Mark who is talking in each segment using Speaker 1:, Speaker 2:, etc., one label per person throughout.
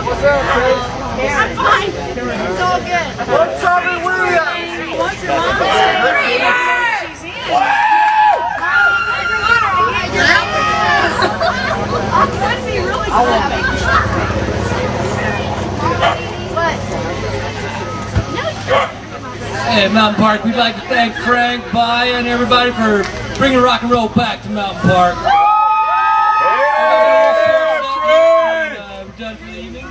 Speaker 1: What's up, Chris?
Speaker 2: I'm fine. It's all good.
Speaker 1: What's up, William?
Speaker 2: What's your mom? She's in. That'd be really good.
Speaker 3: Hey, Mountain Park, we'd like to thank Frank, Bai, and everybody for bringing rock and roll back to Mountain Park. We're done for the evening.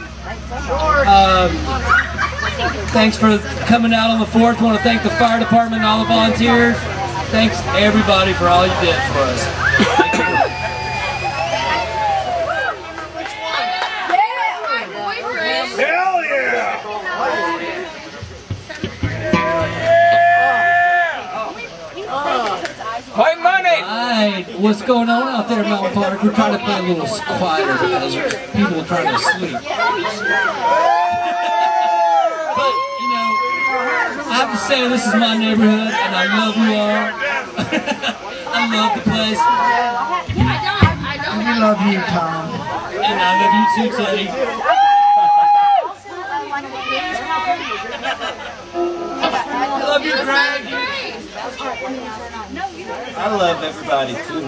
Speaker 3: Thanks for coming out on the 4th. I want to thank the fire department and all the volunteers. Thanks everybody for all you did for us.
Speaker 1: Hell yeah! My money!
Speaker 3: Hi, what's going on out there, Mountain Park? We're trying to play a little quieter because people are trying to sleep. But, you know, I have to say this is my neighborhood and I love you all. I love the place.
Speaker 4: We love you, Tom.
Speaker 3: And I love you too, Teddy. I love you, Greg.
Speaker 5: I love everybody too.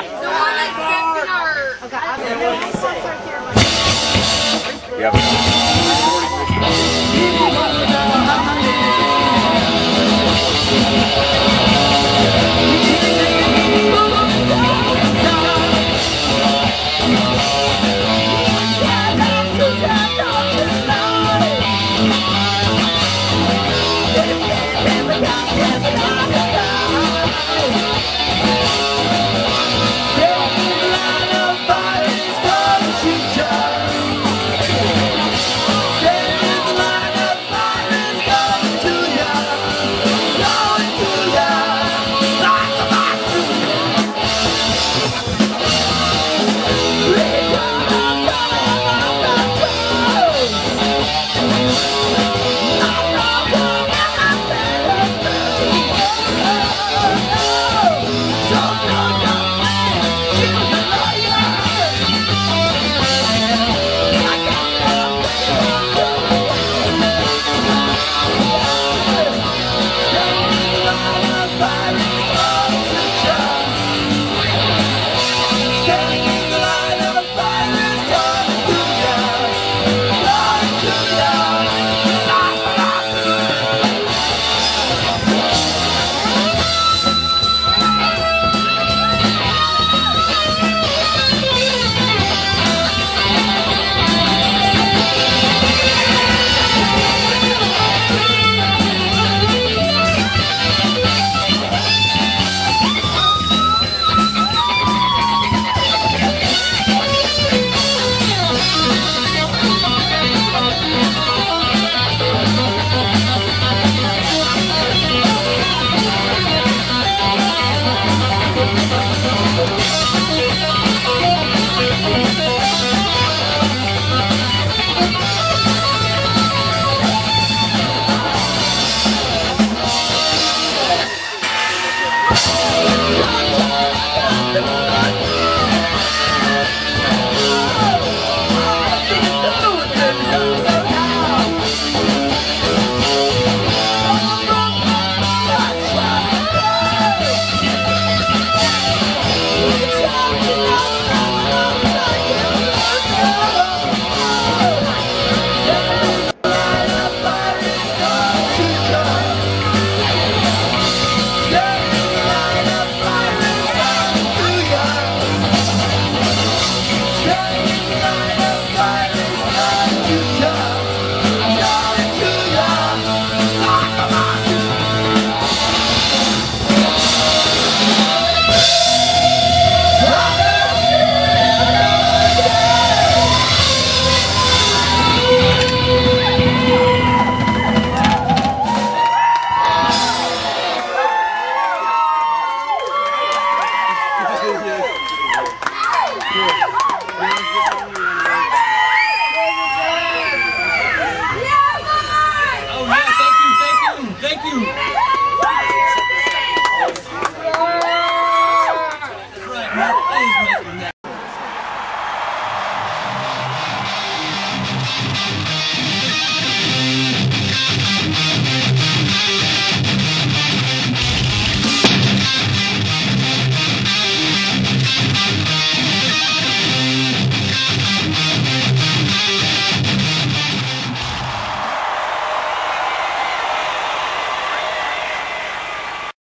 Speaker 2: Yep.